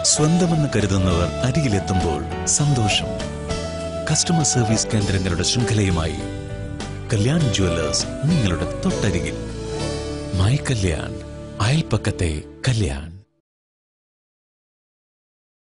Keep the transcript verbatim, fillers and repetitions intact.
സ്വന്തമെന്ന് കരുതുന്നവർ അരികിലെത്തുമ്പോൾ സന്തോഷം. Customer service കേന്ദ്രങ്ങളുടെ ശൃംഖലയുമായി Kalyan Jewellers നിങ്ങളുടെ തൊട്ടരികിൽ. മൈ കല്യാൺ, അയൽപ്പക്കത്തെ കല്യാൺ.